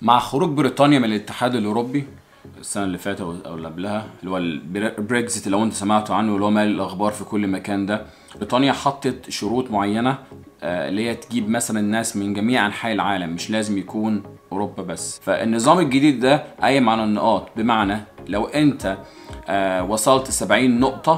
مع خروج بريطانيا من الاتحاد الاوروبي السنه اللي فاتت او اللي قبلها، اللي هو البريكزيت اللي هو انت سمعتوا عنه، اللي هو مال الاخبار في كل مكان ده، بريطانيا حطت شروط معينه اللي هي تجيب مثلا ناس من جميع انحاء العالم، مش لازم يكون اوروبا بس. فالنظام الجديد ده قايم على النقاط، بمعنى لو انت وصلت 70 نقطه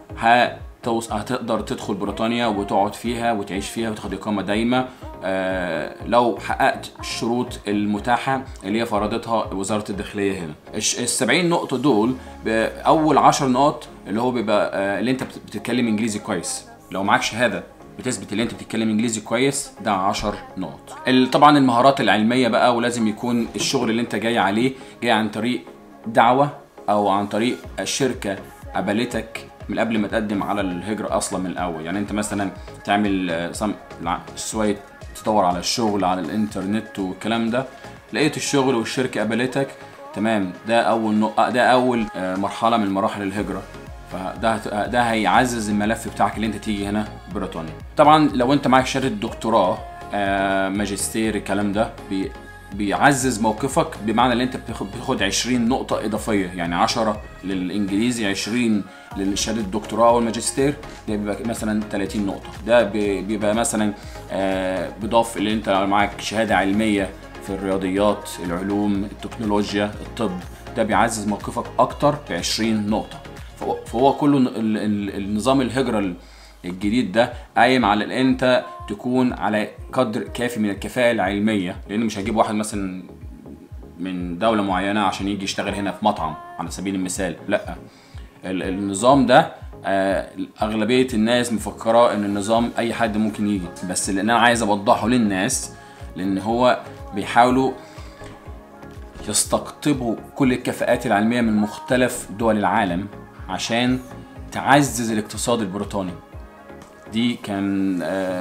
هتقدر تدخل بريطانيا وتقعد فيها وتعيش فيها وتاخد إقامة دايمة لو حققت الشروط المتاحة اللي هي فرضتها وزارة الداخلية هنا. ال70 نقطة دول بأول 10 نقط اللي هو بيبقى اللي انت بتتكلم انجليزي كويس. لو معاك شهادة بتثبت اللي انت بتتكلم انجليزي كويس، ده 10 نقط. طبعا المهارات العلمية بقى، ولازم يكون الشغل اللي انت جاي عليه جاي عن طريق دعوة او عن طريق شركة قبلتك من قبل ما تقدم على الهجرة اصلا من الاول. يعني انت مثلا تعمل شوية تدور على الشغل على الانترنت والكلام ده، لقيت الشغل والشركة قبلتك، تمام، ده اول مرحلة من مراحل الهجرة. فده هيعزز الملف بتاعك اللي انت تيجي هنا بريطانيا. طبعا لو انت معاك شهادة دكتوراه ماجستير الكلام ده بيعزز موقفك، بمعنى ان انت بتاخد 20 نقطة اضافية، يعني 10 للانجليزي 20 للشهادة الدكتوراه والماجستير، ده بيبقى مثلا 30 نقطة. ده بيبقى مثلا بيضاف اللي انت معاك شهادة علمية في الرياضيات، العلوم، التكنولوجيا، الطب، ده بيعزز موقفك اكتر ب 20 نقطة. فهو كله النظام الهجرة الجديد ده قايم على ان انت تكون على قدر كافي من الكفاءة العلمية، لان مش هجيب واحد مثلا من دولة معينة عشان يجي يشتغل هنا في مطعم على سبيل المثال، لا. النظام ده اغلبية الناس مفكرة ان النظام اي حد ممكن يجي، بس لان انا عايز اوضحه للناس، لان هو بيحاولوا يستقطبوا كل الكفاءات العلمية من مختلف دول العالم عشان تعزز الاقتصاد البريطاني. دي كان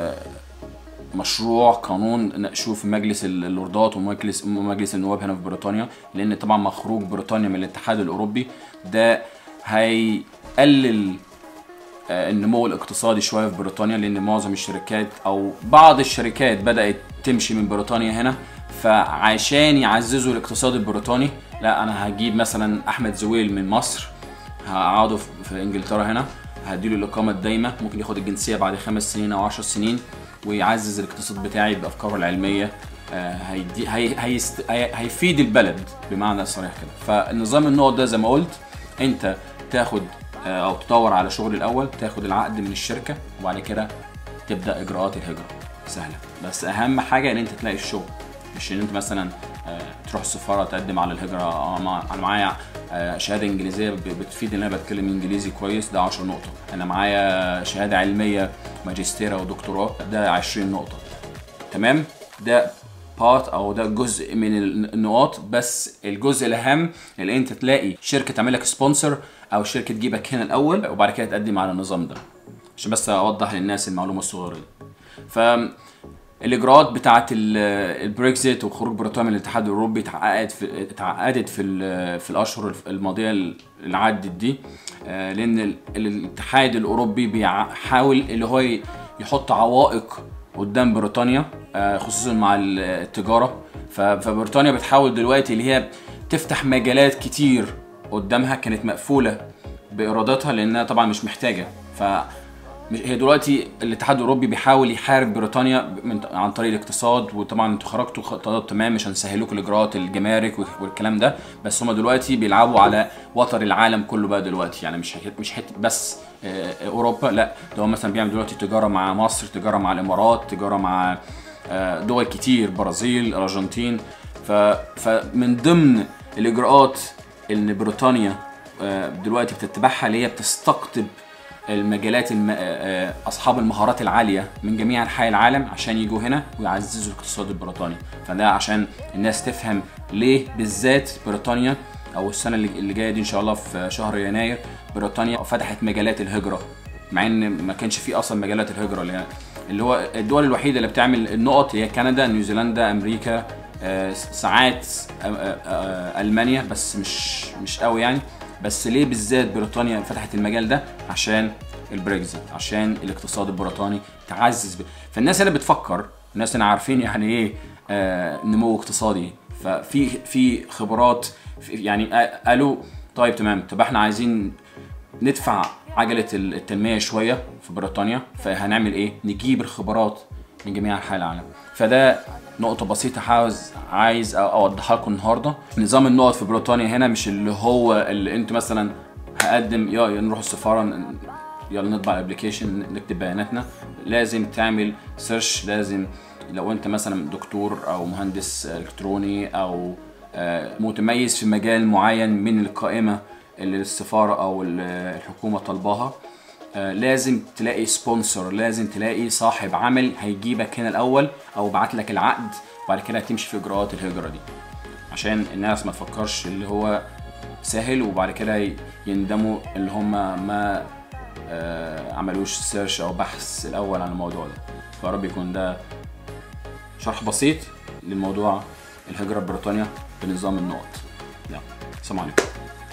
مشروع قانون ناقشوه في مجلس اللوردات ومجلس النواب هنا في بريطانيا، لان طبعا مع خروج بريطانيا من الاتحاد الاوروبي ده هيقلل النمو الاقتصادي شويه في بريطانيا، لان معظم الشركات او بعض الشركات بدات تمشي من بريطانيا هنا. فعشان يعززوا الاقتصاد البريطاني، لا انا هجيب مثلا احمد زويل من مصر، هقعده في انجلترا هنا، هديله الاقامه الدايمه، ممكن ياخد الجنسيه بعد 5 سنين او 10 سنين، ويعزز الاقتصاد بتاعي بافكاره العلميه، هيفيد البلد بمعنى صريح كده. فالنظام النقط ده زي ما قلت، انت تاخد او تدور على شغل الاول، تاخد العقد من الشركه، وبعد كده تبدا اجراءات الهجره. سهله، بس اهم حاجه ان انت تلاقي الشغل، مش ان انت مثلا تروح السفاره تقدم على الهجره. انا معايا شهاده انجليزيه بتفيد ان انا بتكلم انجليزي كويس، ده 10 نقطه. انا معايا شهاده علميه ماجستير او دكتوراه، ده 20 نقطه. تمام، ده بارت او ده جزء من النقاط، بس الجزء الاهم اللي انت تلاقي شركه تعمل لك سبونسر او شركه تجيبك هنا الاول، وبعد كده تقدم على النظام ده، عشان بس اوضح للناس المعلومه الصغيره دي. الاجراءات بتاعه البريكزيت وخروج بريطانيا من الاتحاد الاوروبي اتعقدت في الاشهر الماضيه اللي عدت دي، لان الاتحاد الاوروبي بيحاول اللي هو يحط عوائق قدام بريطانيا، خصوصا مع التجاره. فبريطانيا بتحاول دلوقتي اللي هي تفتح مجالات كتير قدامها كانت مقفوله بارادتها، لانها طبعا مش محتاجه. هي دلوقتي الاتحاد الاوروبي بيحاول يحارب بريطانيا عن طريق الاقتصاد، وطبعا انتوا خرجتوا خطوات تمام مش هنسهل لكم الاجراءات الجمارك والكلام ده، بس هم دلوقتي بيلعبوا على وتر العالم كله بقى دلوقتي. يعني مش حته بس اوروبا، لا، ده هو مثلا بيعمل دلوقتي تجاره مع مصر، تجاره مع الامارات، تجاره مع دول كتير، برازيل، الارجنتين. فمن ضمن الاجراءات اللي بريطانيا دلوقتي بتتبعها اللي هي بتستقطب المجالات اصحاب المهارات العاليه من جميع انحاء العالم عشان يجوا هنا ويعززوا الاقتصاد البريطاني. فده عشان الناس تفهم ليه بالذات بريطانيا، او السنه اللي جايه دي ان شاء الله في شهر يناير، بريطانيا فتحت مجالات الهجره، مع ان ما كانش في اصلا مجالات الهجره. اللي هو الدول الوحيده اللي بتعمل النقط هي كندا، نيوزيلندا، امريكا، ساعات المانيا، بس مش قوي يعني. بس ليه بالذات بريطانيا فتحت المجال ده؟ عشان البريكزيت، عشان الاقتصاد البريطاني تعزز فالناس اللي بتفكر، الناس اللي عارفين يعني ايه نمو اقتصادي ففي خبرات يعني قالوا طيب تمام، طب احنا عايزين ندفع عجلة التنمية شوية في بريطانيا، فهنعمل ايه؟ نجيب الخبرات من جميع انحاء العالم. فده نقطة بسيطة عايز اوضحها لكم النهاردة. نظام النقط في بريطانيا هنا مش اللي هو اللي انت مثلا هقدم يا نروح السفارة يلا نطبع الابلكيشن نكتب بياناتنا. لازم تعمل سيرش، لازم لو انت مثلا دكتور او مهندس الكتروني او متميز في مجال معين من القائمة اللي السفارة او الحكومة طلباها، لازم تلاقي سبونسر، لازم تلاقي صاحب عمل هيجيبك هنا الاول او بعت لك العقد، وبعد كده هتمشي في اجراءات الهجرة دي، عشان الناس ما تفكرش اللي هو سهل وبعد كده يندموا اللي هم ما عملوش سيرش او بحث الاول عن الموضوع ده. فيا رب يكون ده شرح بسيط للموضوع الهجرة بريطانيا بنظام النقط. يلا، السلام عليكم.